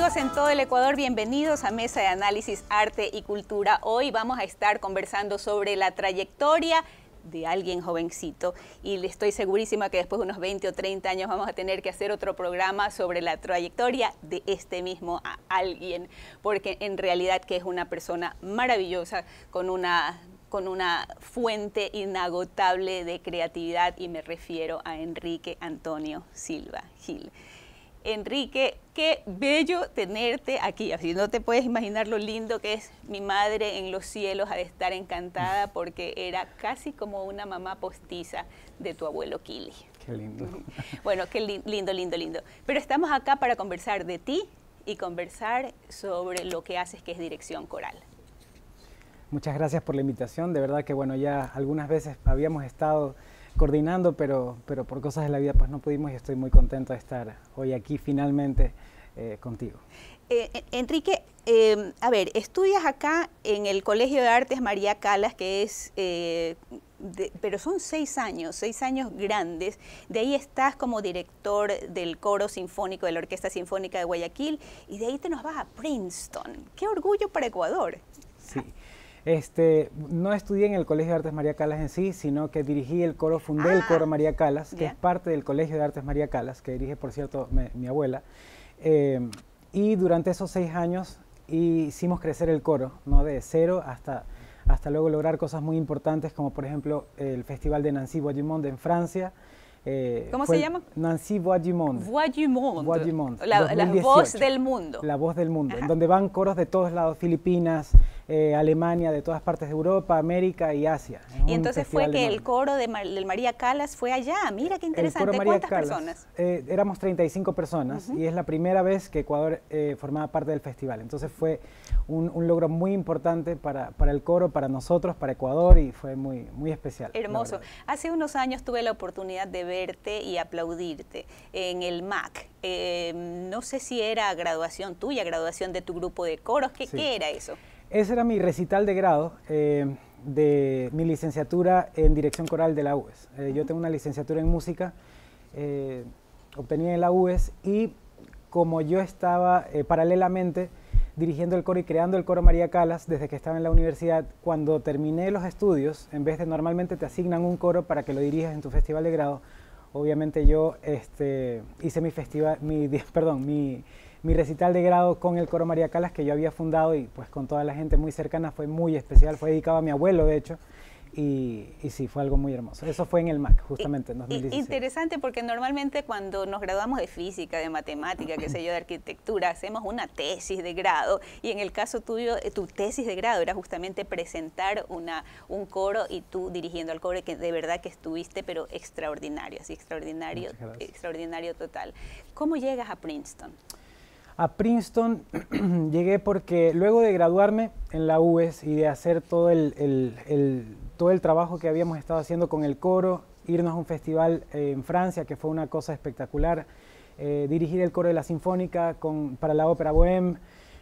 amigos en todo el Ecuador, bienvenidos a Mesa de Análisis, Arte y Cultura. Hoy vamos a estar conversando sobre la trayectoria de alguien jovencito y estoy segurísima que después de unos 20 o 30 años vamos a tener que hacer otro programa sobre la trayectoria de este mismo alguien, porque en realidad que es una persona maravillosa con una fuente inagotable de creatividad, y me refiero a Enrique Antonio Silva Gil. Enrique, qué bello tenerte aquí. Así no te puedes imaginar lo lindo que es. Mi madre en los cielos ha de estar encantada porque era casi como una mamá postiza de tu abuelo Kili. Qué lindo. Bueno, qué lindo, lindo, lindo. Pero estamos acá para conversar de ti y conversar sobre lo que haces, que es dirección coral. Muchas gracias por la invitación. De verdad que bueno, ya algunas veces habíamos estado coordinando, pero por cosas de la vida pues no pudimos, y estoy muy contento de estar hoy aquí finalmente contigo. Enrique, a ver, estudias acá en el Colegio de Artes María Callas, que es, pero son 6 años grandes. De ahí estás como director del coro sinfónico de la Orquesta Sinfónica de Guayaquil, y de ahí te nos vas a Princeton. ¡Qué orgullo para Ecuador! Sí. No estudié en el Colegio de Artes María Callas en sí, sino que dirigí el coro, fundé el coro María Callas, que es parte del Colegio de Artes María Callas, que dirige, por cierto, mi abuela. Y durante esos 6 años hicimos crecer el coro, ¿no? De cero hasta luego lograr cosas muy importantes, como por ejemplo el Festival de Nancy Bois du Monde en Francia. ¿Cómo se llama? Nancy Bois du Monde. Voix du Monde. Voix du Monde. La voz del mundo. La voz del mundo, en donde van coros de todos lados, Filipinas, Alemania, de todas partes de Europa, América y Asia. Y entonces fue que el coro del María Callas fue allá. Mira qué interesante. ¿Cuántas personas? Éramos 35 personas, y es la primera vez que Ecuador formaba parte del festival. Entonces fue un logro muy importante para el coro, para nosotros, para Ecuador, y fue muy, muy especial. Hermoso. Hace unos años tuve la oportunidad de verte y aplaudirte en el MAC. No sé si era graduación tuya, graduación de tu grupo de coros. ¿Qué era eso? Ese era mi recital de grado de mi licenciatura en dirección coral de la UES. Yo tengo una licenciatura en música, obtenida en la UES, y como yo estaba paralelamente dirigiendo el coro y creando el coro María Callas desde que estaba en la universidad, cuando terminé los estudios, en vez de normalmente te asignan un coro para que lo dirijas en tu festival de grado, obviamente yo hice mi recital de grado con el coro María Callas, que yo había fundado, y pues con toda la gente muy cercana. Fue muy especial, fue dedicado a mi abuelo de hecho, y sí, fue algo muy hermoso. Eso fue en el MAC, justamente en 2016. Interesante, porque normalmente cuando nos graduamos de física, de matemática, qué sé yo, de arquitectura, hacemos una tesis de grado, y en el caso tuyo, tu tesis de grado era justamente presentar un coro, y tú dirigiendo al coro, que de verdad que estuviste, pero extraordinario, así extraordinario total. ¿Cómo llegas a Princeton? A Princeton llegué porque luego de graduarme en la UES y de hacer todo el trabajo que habíamos estado haciendo con el coro, irnos a un festival en Francia, que fue una cosa espectacular, dirigir el coro de la Sinfónica para la Ópera Bohème,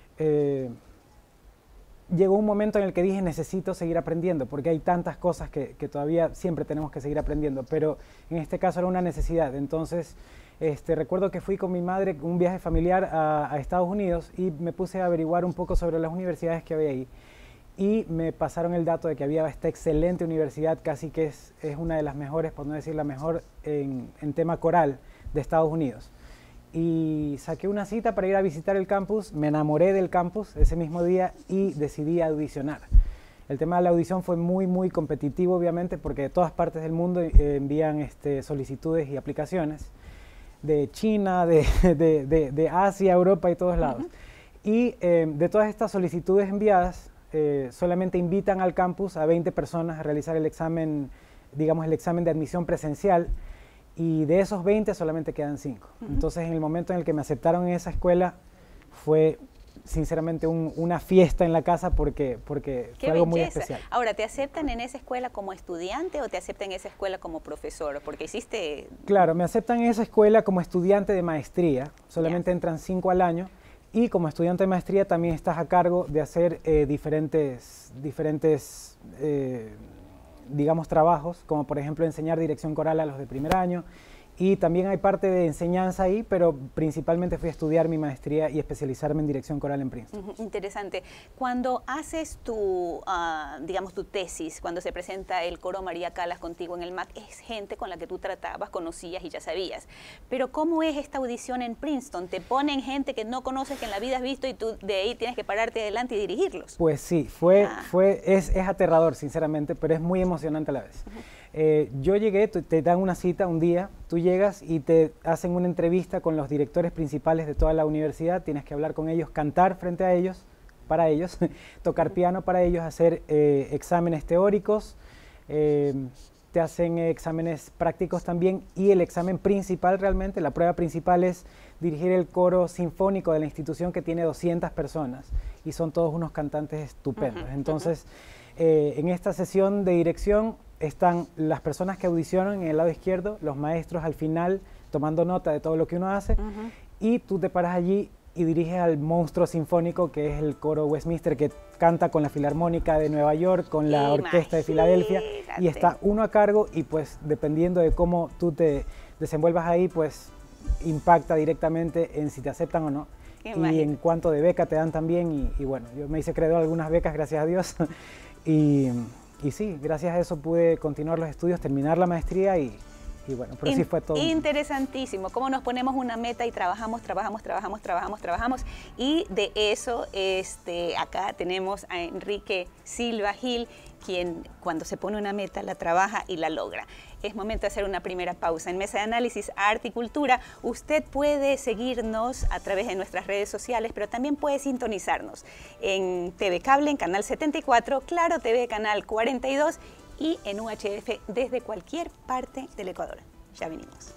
llegó un momento en el que dije, necesito seguir aprendiendo, porque hay tantas cosas que todavía siempre tenemos que seguir aprendiendo, pero en este caso era una necesidad. Entonces recuerdo que fui con mi madre un viaje familiar a Estados Unidos, y me puse a averiguar un poco sobre las universidades que había ahí, y me pasaron el dato de que había esta excelente universidad, casi que es una de las mejores, por no decir la mejor, en tema coral de Estados Unidos. Y saqué una cita para ir a visitar el campus, me enamoré del campus ese mismo día y decidí audicionar. El tema de la audición fue muy, muy competitivo, obviamente, porque de todas partes del mundo envían solicitudes y aplicaciones, de China, de Asia, Europa y todos lados. Y de todas estas solicitudes enviadas, solamente invitan al campus a 20 personas a realizar el examen, digamos el examen de admisión presencial, y de esos 20 solamente quedan 5. Entonces, en el momento en el que me aceptaron en esa escuela, fue sinceramente una fiesta en la casa, porque fue algo muy especial. Ahora, ¿te aceptan en esa escuela como estudiante o te aceptan en esa escuela como profesor? Porque hiciste... Claro, me aceptan en esa escuela como estudiante de maestría, solamente entran 5 al año, y como estudiante de maestría también estás a cargo de hacer diferentes digamos, trabajos, como por ejemplo enseñar dirección coral a los de primer año, Y también hay parte de enseñanza ahí, pero principalmente fui a estudiar mi maestría y especializarme en dirección coral en Princeton. Interesante. Cuando haces tu, digamos, tu tesis, cuando se presenta el coro María Callas contigo en el MAC, es gente con la que tú tratabas, conocías y ya sabías. Pero ¿cómo es esta audición en Princeton? ¿Te ponen gente que no conoces, que en la vida has visto y tú de ahí tienes que pararte adelante y dirigirlos? Pues sí, es aterrador, sinceramente, pero es muy emocionante a la vez. Yo llegué, te dan una cita un día, tú llegas y te hacen una entrevista con los directores principales de toda la universidad, tienes que hablar con ellos, cantar frente a ellos, para ellos, tocar piano para ellos, hacer exámenes teóricos, te hacen exámenes prácticos también y el examen principal realmente, la prueba principal es dirigir el coro sinfónico de la institución que tiene 200 personas y son todos unos cantantes estupendos. Entonces, en esta sesión de dirección están las personas que audicionan en el lado izquierdo, los maestros al final tomando nota de todo lo que uno hace y tú te paras allí y diriges al monstruo sinfónico que es el coro Westminster que canta con la Filarmónica de Nueva York, con la Orquesta de Filadelfia y está uno a cargo y pues dependiendo de cómo tú te desenvuelvas ahí pues impacta directamente en si te aceptan o no. Y en cuanto de beca te dan también y bueno, yo me hice acreedor a algunas becas gracias a Dios y sí, gracias a eso pude continuar los estudios, terminar la maestría y bueno, pero sí fue todo. Interesantísimo, cómo nos ponemos una meta y trabajamos y de eso acá tenemos a Enrique Silva Gil, quien cuando se pone una meta la trabaja y la logra. Es momento de hacer una primera pausa. En Mesa de Análisis, Arte y Cultura, usted puede seguirnos a través de nuestras redes sociales, pero también puede sintonizarnos en TV Cable, en Canal 74, Claro TV, Canal 42 y en UHF desde cualquier parte del Ecuador. Ya venimos.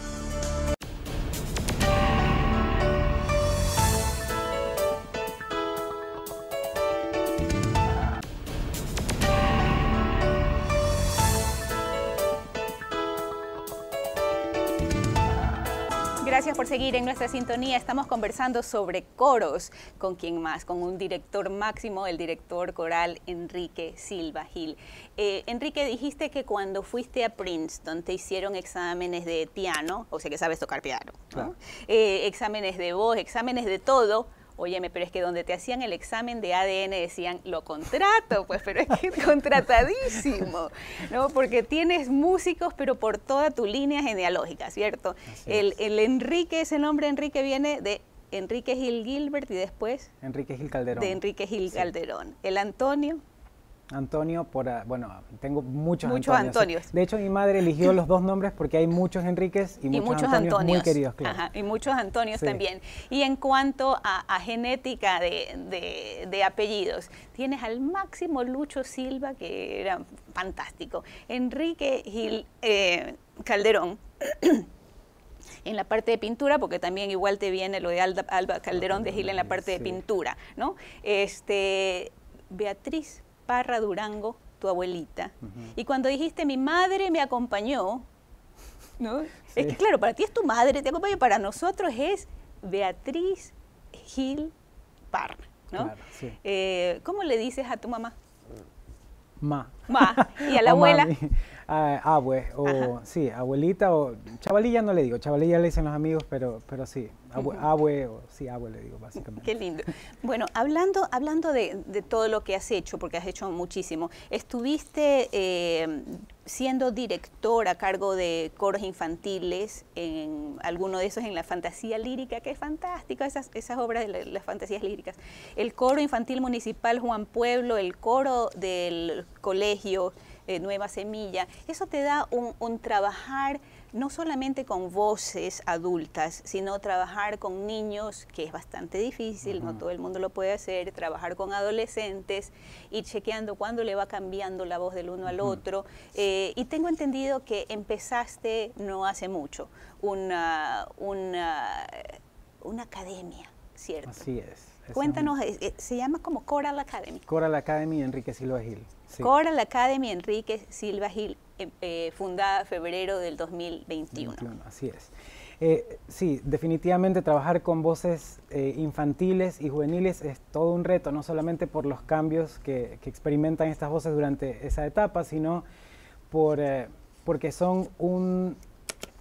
Gracias por seguir en nuestra sintonía. Estamos conversando sobre coros. ¿Con quién más? Con un director máximo, el director coral Enrique Silva Gil. Enrique, dijiste que cuando fuiste a Princeton te hicieron exámenes de piano, o sea que sabes tocar piano, ¿no? Claro. Exámenes de voz, exámenes de todo. Óyeme, pero es que donde te hacían el examen de ADN decían, lo contrato, pues, pero es que contratadísimo, ¿no? Porque tienes músicos, pero por toda tu línea genealógica, ¿cierto? El Enrique, ese nombre Enrique viene de Enrique Gil Gilbert y después... Enrique Gil Calderón. De Enrique Gil Calderón. El Antonio... Antonio, bueno, tengo muchos Antonios. De hecho, mi madre eligió los dos nombres porque hay muchos Enríquez y muchos Antonios muy queridos, claro. Ajá, y muchos Antonios también. Y en cuanto a genética de apellidos, tienes al máximo Lucho Silva, que era fantástico. Enrique Gil Calderón. En la parte de pintura, porque también igual te viene lo de Alba Calderón de Gil en la parte de pintura, ¿no? Beatriz Parra Durango, tu abuelita. Y cuando dijiste, mi madre me acompañó, ¿no? Es que claro, para ti es tu madre, te acompaña, para nosotros es Beatriz Gil Parra, ¿no? Claro, sí. ¿Cómo le dices a tu mamá? Ma. ¿Y a la abuela? Abue, sí, abuelita o chavalilla no le digo, chavalilla le dicen los amigos, pero sí, abue o sí, abue le digo básicamente. Qué lindo. Bueno, hablando de todo lo que has hecho, porque has hecho muchísimo, estuviste siendo director a cargo de coros infantiles, en alguno de esos en la fantasía lírica, que es fantástico, esas obras de las fantasías líricas. El coro infantil municipal Juan Pueblo, el coro del colegio Nueva Semilla, eso te da un trabajar no solamente con voces adultas, sino trabajar con niños, que es bastante difícil, no todo el mundo lo puede hacer, trabajar con adolescentes, ir chequeando cuándo le va cambiando la voz del uno al otro. Y tengo entendido que empezaste no hace mucho una academia, ¿cierto? Así es. Cuéntanos, se llama como Coral Academy. Coral Academy Enrique Silva Gil. Sí. Coral Academy Enrique Silva Gil, fundada en febrero del 2021. Así es. Sí, definitivamente trabajar con voces infantiles y juveniles es todo un reto, no solamente por los cambios que experimentan estas voces durante esa etapa, sino porque son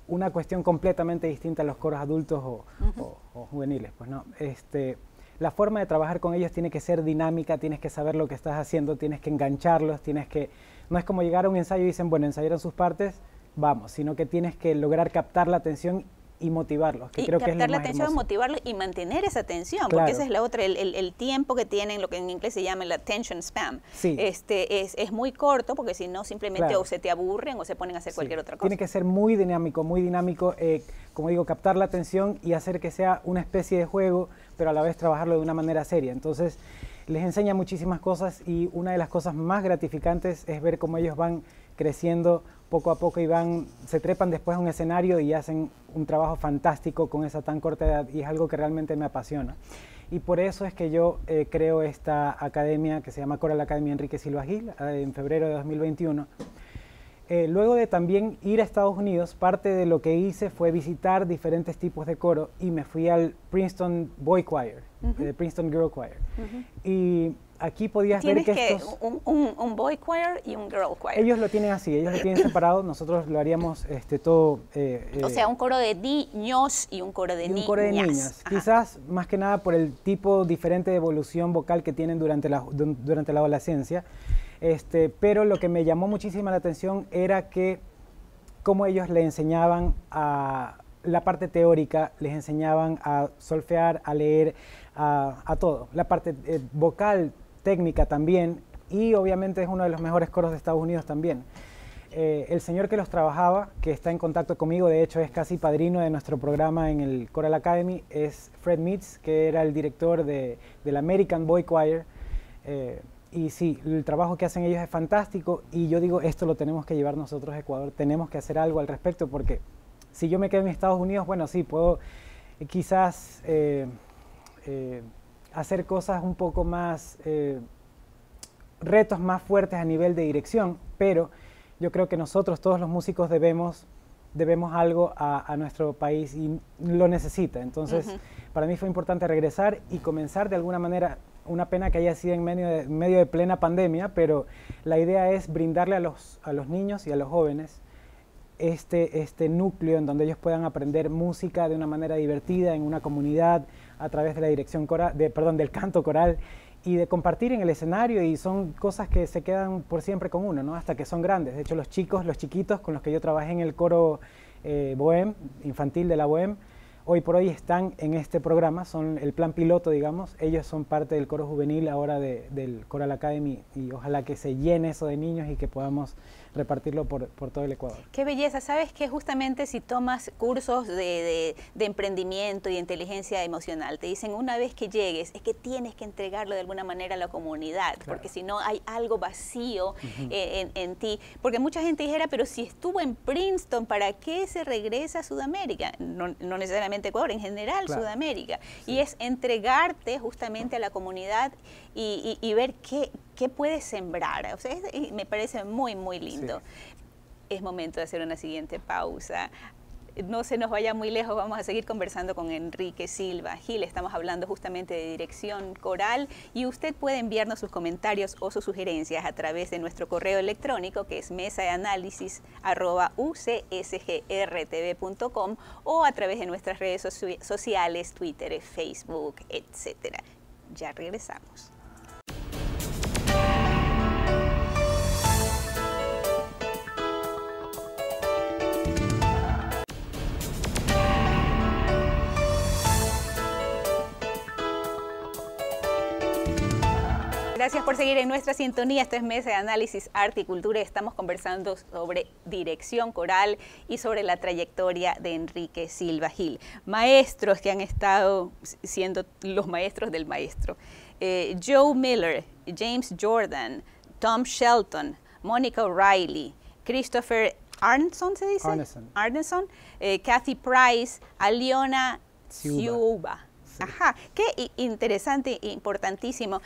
una cuestión completamente distinta a los coros adultos o juveniles, pues no. La forma de trabajar con ellos tiene que ser dinámica, tienes que saber lo que estás haciendo, tienes que engancharlos, no es como llegar a un ensayo y dicen, bueno, ensayaron sus partes, vamos, sino que tienes que lograr captar la atención y motivarlos, que creo que es lo más hermoso. Captar la atención, motivarlos y mantener esa atención, claro. Porque esa es la otra, el tiempo que tienen, lo que en inglés se llama el attention span. Sí. Es muy corto, porque si no simplemente claro. o se te aburren o se ponen a hacer cualquier otra cosa. Tiene que ser muy dinámico, como digo, captar la atención y hacer que sea una especie de juego, pero a la vez trabajarlo de una manera seria. Entonces, les enseña muchísimas cosas y una de las cosas más gratificantes es ver cómo ellos van creciendo poco a poco y se trepan después a un escenario y hacen un trabajo fantástico con esa tan corta edad, y es algo que realmente me apasiona. Y por eso es que yo creo esta academia que se llama Coral Academy Enrique Silva Gil en febrero de 2021. Luego de también ir a Estados Unidos, parte de lo que hice fue visitar diferentes tipos de coro y me fui al Princeton Boy Choir, Princeton Girl Choir. Y aquí podías ver que estos... un boy choir y un girl choir. Ellos lo tienen así, ellos lo tienen separado, nosotros lo haríamos todo... o sea, un coro de niños y un coro de niñas. Un coro de niñas. Quizás más que nada por el tipo diferente de evolución vocal que tienen durante la adolescencia. Pero lo que me llamó muchísimo la atención era que cómo ellos le enseñaban a la parte teórica, les enseñaban a solfear, a leer, a todo. La parte vocal, técnica también, y obviamente es uno de los mejores coros de Estados Unidos también. El señor que los trabajaba, que está en contacto conmigo, de hecho es casi padrino de nuestro programa en el Coral Academy, es Fred Meets, que era el director del American Boy Choir. Y sí, el trabajo que hacen ellos es fantástico, y yo digo, esto lo tenemos que llevar nosotros a Ecuador, tenemos que hacer algo al respecto, porque si yo me quedo en Estados Unidos, bueno, sí, puedo quizás hacer cosas un poco más, retos más fuertes a nivel de dirección, pero yo creo que nosotros, todos los músicos, debemos algo a nuestro país y lo necesita. Entonces, para mí fue importante regresar y comenzar de alguna manera. Una pena que haya sido en medio de plena pandemia, pero la idea es brindarle a los niños y a los jóvenes este núcleo en donde ellos puedan aprender música de una manera divertida, en una comunidad, a través de la dirección coral, del canto coral, y de compartir en el escenario, y son cosas que se quedan por siempre con uno, ¿no? Hasta que son grandes. De hecho, los chiquitos con los que yo trabajé en el coro Bohem, infantil de la Bohem, hoy por hoy están en este programa, son el plan piloto, digamos. Ellos son parte del coro juvenil ahora del Coral Academy, y ojalá que se llene eso de niños y que podamos repartirlo por todo el Ecuador. Qué belleza. Sabes que justamente si tomas cursos de emprendimiento y de inteligencia emocional, te dicen una vez que llegues es que tienes que entregarlo de alguna manera a la comunidad, claro, porque si no hay algo vacío en ti. Porque mucha gente dijera, pero si estuvo en Princeton, ¿para qué se regresa a Sudamérica? No necesariamente Ecuador, en general, claro, Sudamérica. Sí. Y es entregarte justamente a la comunidad y ver qué puedes sembrar. O sea, me parece muy, muy lindo. Sí. Es momento de hacer una siguiente pausa. No se nos vaya muy lejos, vamos a seguir conversando con Enrique Silva Gil. Estamos hablando justamente de dirección coral, y usted puede enviarnos sus comentarios o sus sugerencias a través de nuestro correo electrónico, que es mesadeanálisis@ucsgrtv.com, o a través de nuestras redes sociales, Twitter, Facebook, etc. Ya regresamos. Gracias por seguir en nuestra sintonía. Esta es Mesa de Análisis, Arte y Cultura. Estamos conversando sobre dirección coral y sobre la trayectoria de Enrique Silva Gil. Maestros que han estado siendo los maestros del maestro. Joe Miller, James Jordan, Tom Shelton, Monica O'Reilly, Christopher Arneson, ¿se dice? Arneson, Kathy Price, Aliona Ciuba. Ajá, qué interesante, importantísimo.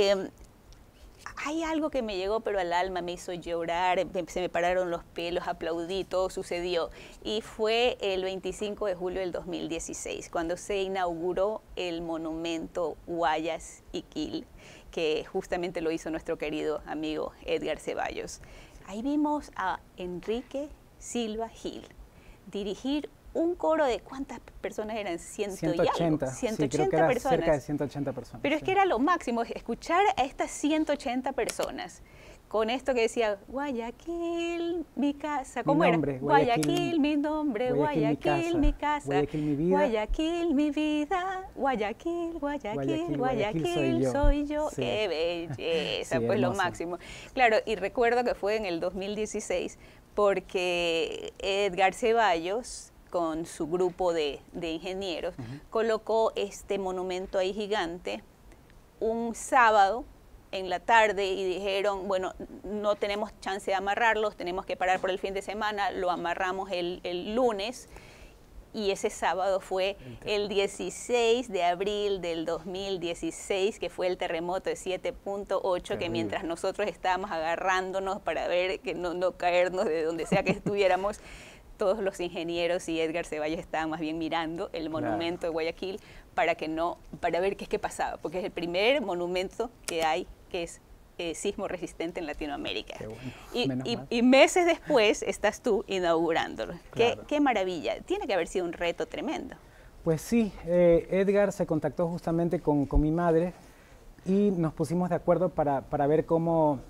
Hay algo que me llegó pero al alma, me hizo llorar, se me pararon los pelos, aplaudí, todo sucedió. Y fue el 25 de julio del 2016, cuando se inauguró el monumento Guayas Iquil, que justamente lo hizo nuestro querido amigo Edgar Ceballos. Ahí vimos a Enrique Silva Gil, dirigir un coro de ¿cuántas personas eran? 180, 180 sí, creo que era personas. cerca de 180 personas. Pero es que era lo máximo, escuchar a estas 180 personas con esto que decía, Guayaquil, mi casa, ¿cómo era? Guayaquil, mi nombre, Guayaquil, mi casa, Guayaquil, mi vida, Guayaquil, mi vida, Guayaquil, Guayaquil, soy yo. Sí. ¡Qué belleza! Sí, pues lo hermoso. máximo. Claro, y recuerdo que fue en el 2016 porque Edgar Ceballos, con su grupo de ingenieros, colocó este monumento ahí gigante un sábado en la tarde y dijeron, bueno, no tenemos chance de amarrarlos, tenemos que parar por el fin de semana, lo amarramos el lunes, y ese sábado fue el 16 de abril del 2016, que fue el terremoto de 7.8, que mientras nosotros estábamos agarrándonos para ver que no caernos de donde sea que estuviéramos, todos los ingenieros y Edgar Ceballos estaban más bien mirando el monumento de Guayaquil para ver qué pasaba, porque es el primer monumento que hay que es sismo resistente en Latinoamérica. Bueno, y meses después estás tú inaugurándolo. Claro. Qué maravilla. Tiene que haber sido un reto tremendo. Pues sí, Edgar se contactó justamente con mi madre y nos pusimos de acuerdo para ver cómo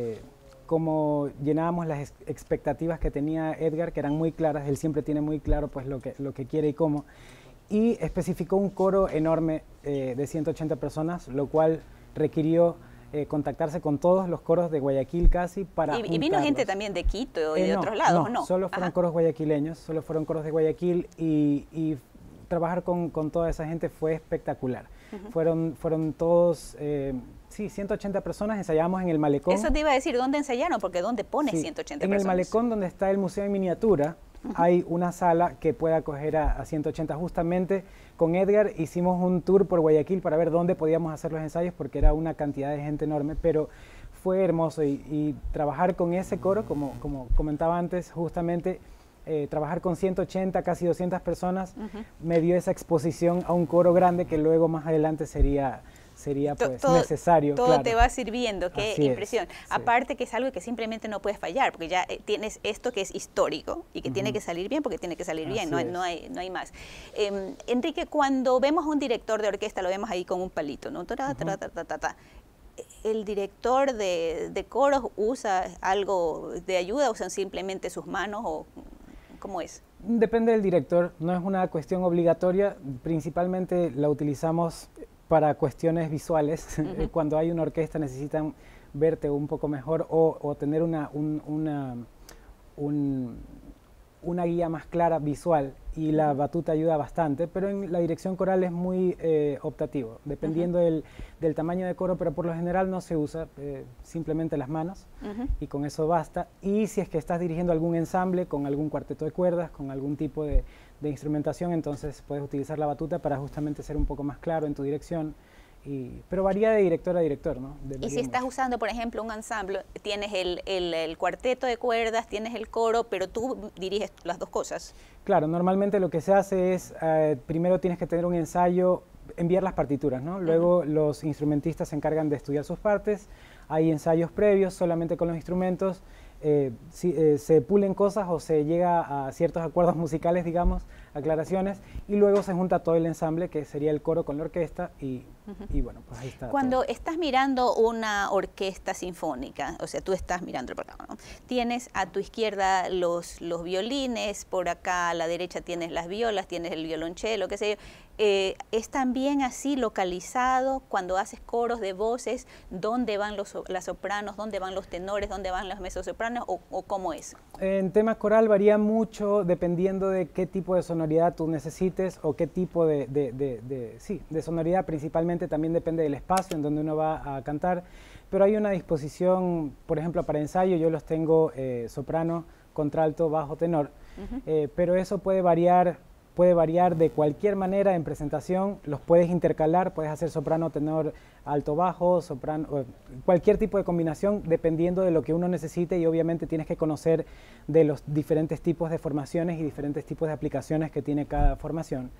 llenábamos las expectativas que tenía Edgar, que eran muy claras. Él siempre tiene muy claro pues lo que quiere y cómo. Y especificó un coro enorme de 180 personas, lo cual requirió contactarse con todos los coros de Guayaquil casi para ¿Y vino gente también de Quito y de otros lados? No, solo fueron coros guayaquileños, solo fueron coros de Guayaquil y trabajar con toda esa gente fue espectacular. Fueron todos, sí, 180 personas, ensayamos en el Malecón. Eso te iba a decir, ¿dónde ensayaron? Porque ¿dónde pones 180 personas? En el Malecón, donde está el Museo en Miniatura, hay una sala que puede acoger a 180. Justamente con Edgar hicimos un tour por Guayaquil para ver dónde podíamos hacer los ensayos, porque era una cantidad de gente enorme, pero fue hermoso y trabajar con ese coro, como comentaba antes, justamente trabajar con 180, casi 200 personas, me dio esa exposición a un coro grande que luego más adelante sería pues necesario. Todo claro. te va sirviendo, qué Así impresión. Sí. Aparte que es algo que simplemente no puedes fallar, porque ya tienes esto que es histórico y que tiene que salir bien porque tiene que salir bien, no hay más. Enrique, cuando vemos a un director de orquesta, lo vemos ahí con un palito, ¿no? ¿El director de coros usa algo de ayuda, usan simplemente sus manos o cómo es? Depende del director, no es una cuestión obligatoria, principalmente la utilizamos para cuestiones visuales. Cuando hay una orquesta necesitan verte un poco mejor o tener una guía más clara visual, y la batuta ayuda bastante, pero en la dirección coral es muy optativo, dependiendo del tamaño de coro, pero por lo general no se usa, simplemente las manos y con eso basta. Y si es que estás dirigiendo algún ensamble con algún cuarteto de cuerdas, con algún tipo de instrumentación, entonces puedes utilizar la batuta para justamente ser un poco más claro en tu dirección. Pero varía de director a director, ¿no? Y si estás usando, por ejemplo, un ensamble, tienes el cuarteto de cuerdas, tienes el coro, pero tú diriges las dos cosas. Claro, normalmente lo que se hace es, primero tienes que tener un ensayo, enviar las partituras, ¿no? Luego los instrumentistas se encargan de estudiar sus partes, hay ensayos previos solamente con los instrumentos, se pulen cosas o se llega a ciertos acuerdos musicales, digamos, aclaraciones, y luego se junta todo el ensamble, que sería el coro con la orquesta, y bueno, pues ahí está. Cuando todo. estás mirando una orquesta sinfónica, o sea, tú estás mirando el programa, ¿no? Tienes a tu izquierda los violines, por acá a la derecha tienes las violas, tienes el violonchelo, qué sé yo. ¿Es también así localizado cuando haces coros de voces, dónde van las sopranos, dónde van los tenores, dónde van las mezzosopranos, o cómo es? En tema coral varía mucho dependiendo de qué tipo de sonoridad tú necesites o qué tipo de sonoridad. Principalmente también depende del espacio en donde uno va a cantar, pero hay una disposición, por ejemplo, para ensayo yo los tengo soprano, contralto, bajo, tenor, pero eso puede variar de cualquier manera en presentación, los puedes intercalar, puedes hacer soprano, tenor, alto, bajo, soprano, cualquier tipo de combinación dependiendo de lo que uno necesite, y obviamente tienes que conocer de los diferentes tipos de formaciones y diferentes tipos de aplicaciones que tiene cada formación.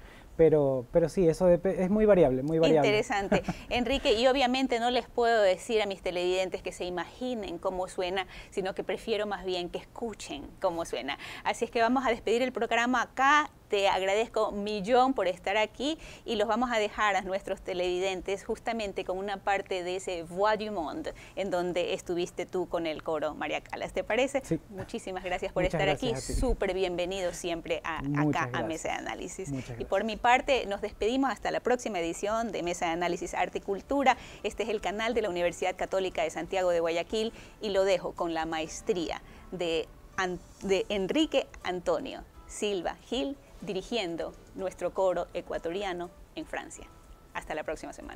pero sí, eso es muy variable, muy variable. Interesante. Enrique, y obviamente no les puedo decir a mis televidentes que se imaginen cómo suena, sino que prefiero más bien que escuchen cómo suena. Así es que vamos a despedir el programa acá. Te agradezco un millón por estar aquí y los vamos a dejar a nuestros televidentes justamente con una parte de ese Voix du Monde en donde estuviste tú con el coro María Callas. ¿Te parece? Sí. Muchísimas gracias por estar aquí. Súper bienvenido siempre acá a Mesa de Análisis. Y por mi parte nos despedimos hasta la próxima edición de Mesa de Análisis Arte y Cultura. Este es el canal de la Universidad Católica de Santiago de Guayaquil y lo dejo con la maestría de Enrique Antonio Silva Gil, dirigiendo nuestro coro ecuatoriano en Francia. Hasta la próxima semana.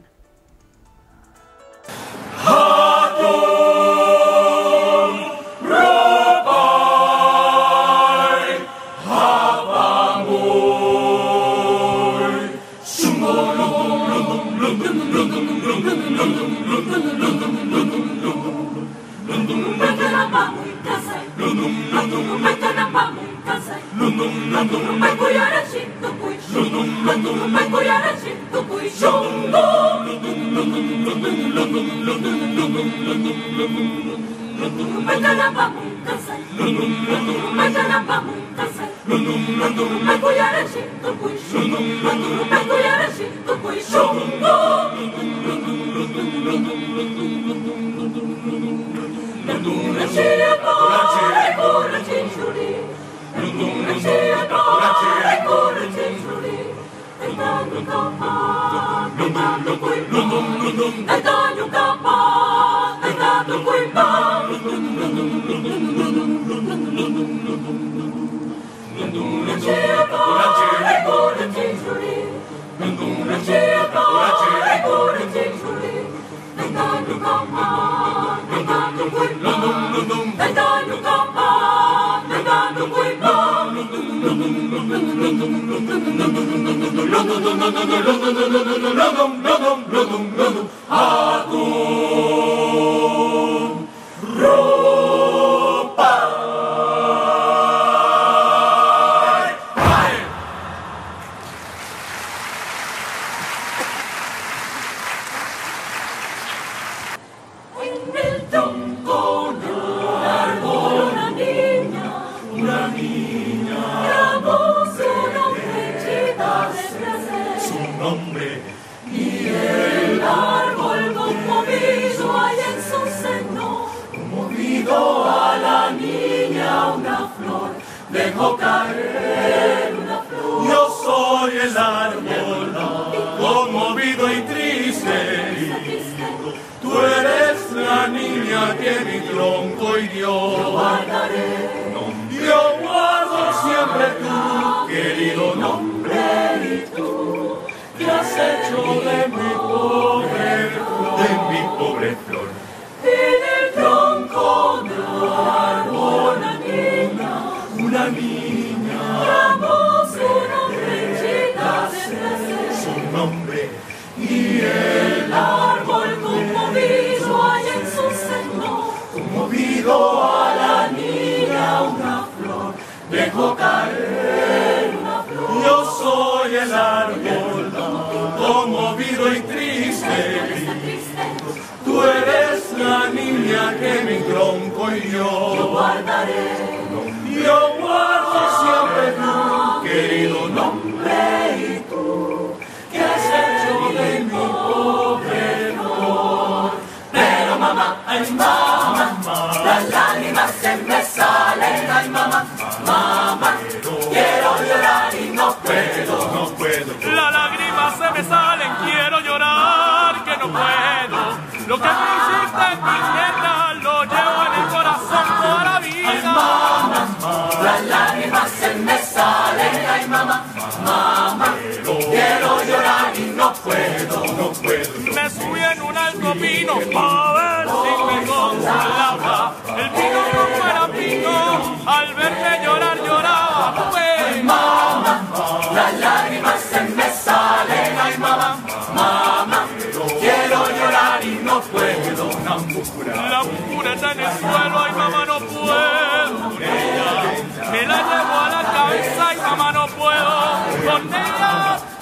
La pura está en el suelo, ay mamá no puedo con ella. Me la llevo a la cabeza, ay mamá no puedo con ella.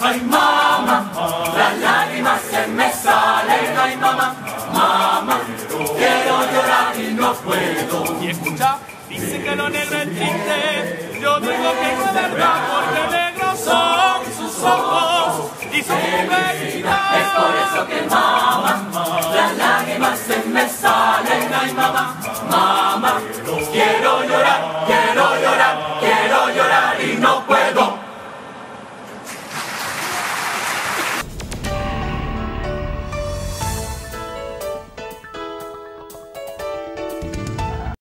Ay mamá, las lágrimas se me salen. Ay mamá, mamá, quiero llorar y no puedo. Y escucha, dice que lo negro es triste. Yo digo que es verdad porque negros son sus ojos y su felicidad. Es por eso que mamá, las lágrimas se me salen. Ay mamá,